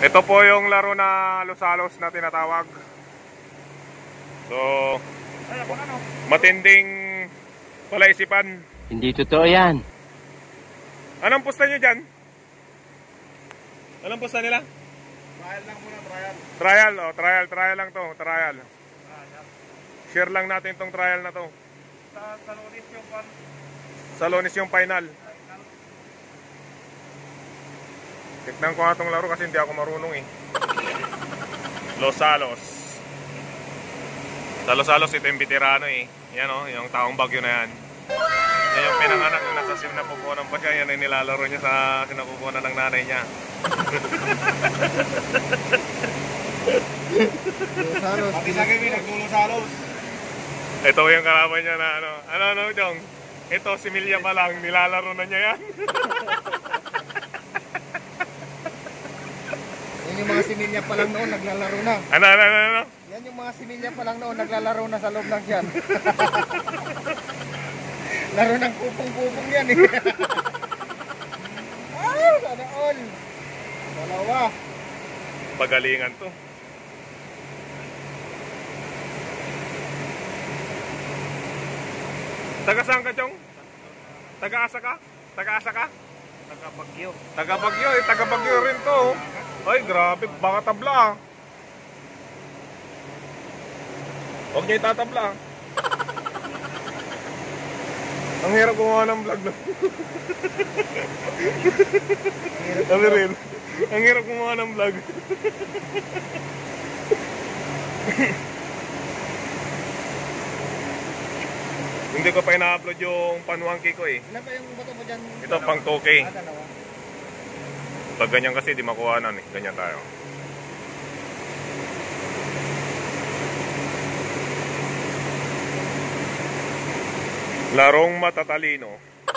Ito po yung laro na halos-halos na tinatawag. So, matinding palaisipan. Hindi totoo yan. Anong pusta nyo dyan? Anong pusta nila? Trial lang muna, trial. Trial, oh, trial lang to, trial. Share lang natin tong trial na to. Sa Lunes yung pan. Sa Lunes yung final. Tignan ko nga itong laro kasi hindi ako marunong eh. Los Salos. Sa Los Salos ito yung veterano eh. Yan o, yung taong bagyo na yan. Yan yung pinanganak yung nasa sinapupunan pa siya. Yan yung nilalaro niya sa sinapupunan ng nanay niya. Pati sa game, naglulo Salos. Ito yung kalaban niya na ano, Jong? Ito, si Milya pa lang, nilalaro na niya yan. Yan yung mga similya pa lang noon, naglalaro na. Ano? Yan yung mga similya pa lang noon, naglalaro na sa loob ng yan. Laro ng kupong-kupong yan eh. Ah, sana all. Dalawa. Pagalingan to. Taga saan ka, Chong? Taga-asa ka? Taga-asa ka? Taga-Bagyo. Taga-Bagyo, eh. Taga-Bagyo rin to. Ay, grabe. Baka tabla. Huwag niya itatabla. Ang hirap gumawa ng vlog na. Sabi rin. Ang hirap gumawa ng vlog. Hindi ko pa ina-upload yung panuangki ko eh. Ilan ba yung bato mo dyan? Ito pang 2K. Dalawa. Pag ganyan kasi di makuhanan eh. Ganyan tayo. Larong matatalino.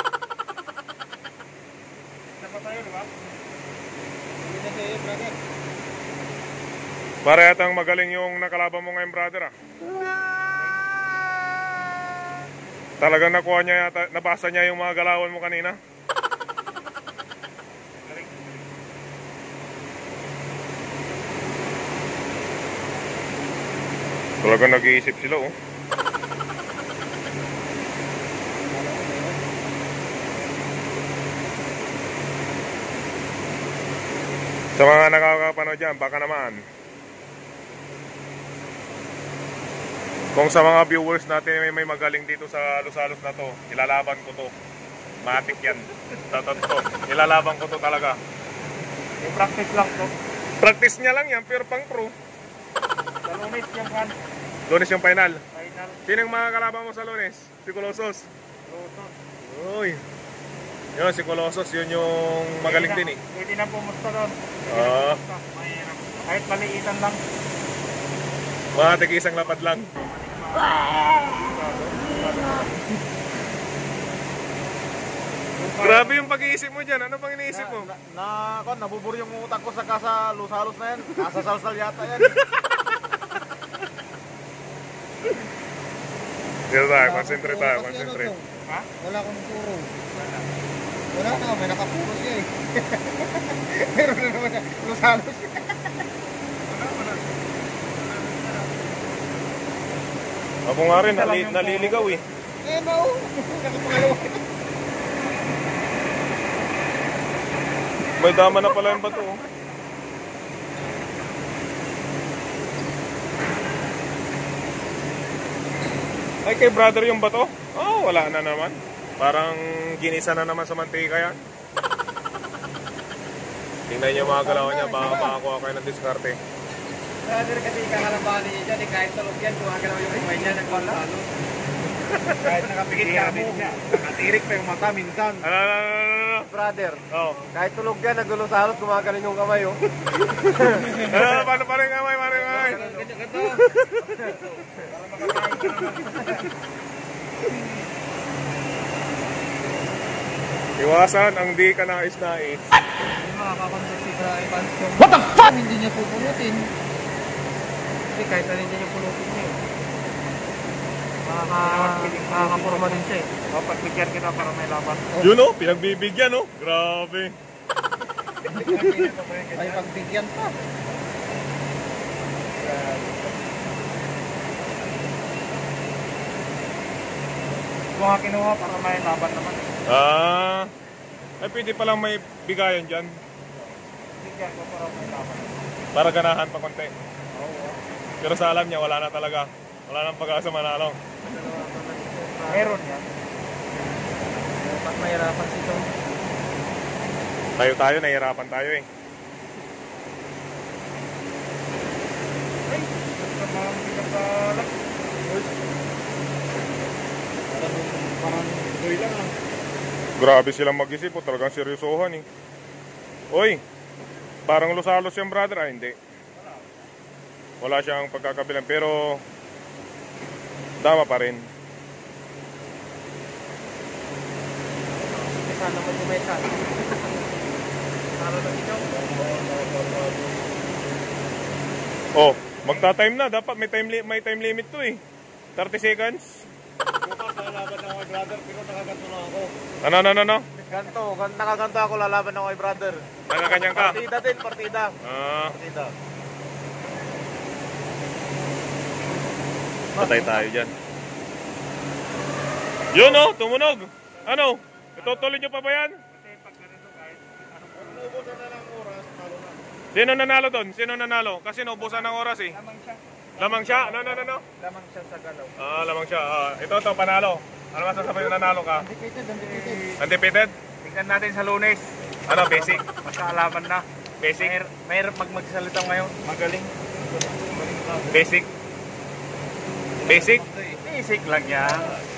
Dapat tayo, di ba? Hindi na sa'yo, brother. Para yatang magaling yung nakalaban mo ngayon, brother ah. Talagang nakuha niya yata, nabasa niya yung mga galawan mo kanina. Talagang nag-iisip sila oh. Sa mga nakakapanood dyan, baka naman kung sa mga viewers natin may magaling dito sa Los-Salos na to, ilalaban ko to. Matik yan. Totoo. Ilalaban ko to talaga. Yung practice lang to. Practice niya lang yan, pero pang pro. Sa Lunes yung pan. Lunes yung final. Final. Sino yung mga kalaban mo sa Lunes? Si Colosos. Lutos. Uy. Yun, si Colosos, yun yung magaling din eh. Pwede na pumusta doon. Mahirap. Kahit maliitan lang. Mga tig-isang lapad lang. Grabe yung pag-iisip mo dyan. Ano pang iniisip mo? Nabubur yung utak ko sa Los-Salos na yan. Nasa salsal yata yan. Dito tayo, concentrate tayo, concentrate. Ha? Wala akong puro. Wala na, may nakapuro siya eh. Meron na naman Los-Salos. Ako nga rin, naliligaw eh. Eh, no. Nakapangalawa. May dama na pala yung bato oh. Ay, kay brother yung bato? Oh, wala na naman. Parang ginisa na naman sa mantika yan. Tingnan niyo mga galaw niya, baka makakuha kayo ng diskarte. Brother, kasi kakalabani niya dyan, kahit tulog yan, gumagalaw yung imay niya, nagpalalo. Kahit nakapikit ka mo, nakatirik pa yung mata minsan. Ano? Brother, Oh. kahit tulog yan, naglulos-halos, gumagaling yung kamay, oh. Paano pa rin kamay, Ganito. Para makakain ka naman. Iwasan ang di ka nais-nais. Hindi makakakonversi sa ibang song. What the fuck? Hindi niya pupulutin. Kasi kahit alin niya pulutin niya. Makakapurma din siya eh. Pagbigyan kita para may laban. Yun oh, pinagbibigyan oh. Grabe. Ay, pagbigyan pa. Mga kinuha para may laban naman. Ay pwede palang may bigayan dyan. Bigyan ko para may laban. Para ganahan pa konti. Oo. Pero sa alam niya, wala na talaga. Wala nang pag-asa manalo. Meron yan. Pag mahirapan sito. Tayo, nahihirapan tayo eh. Ay, parang pinagkalat. Parang doy lang ah. Grabe silang mag-isip po, talagang seryosohan eh. Oy, parang Lusalos yung brother. Ah, hindi. Wala siyang pagkakabilang, pero tama pa rin. Sana mo kumesa. Talo na ito. Oh, magta-time na. Dapat may time limit to eh. 30 seconds. Bukas lalaban ako kay brother, pero nakaganto na ako. Ano? Nakaganto ako, lalaban ako kay brother. Nagkakanyang ka? Partida din, partida. Partida. Patay tayo dyan. Yun oh, tumunog. Ano? Itutuloy nyo pa ba yan? Naubusan na lang oras, talo na. Sino nanalo doon? Sino nanalo? Kasi naubusan ng oras eh. Lamang siya. Lamang siya? Ano? Lamang siya sa galaw. Lamang siya. Ito, panalo. Ano masasabi yung nanalo ka? Undefeated. Undefeated? Tingnan natin sa Lunes. Ano, basic? Magkaalaman na. Basic? Mayroon pag magsalita ngayon. Magaling. Basic? Basic? Basic lang yan.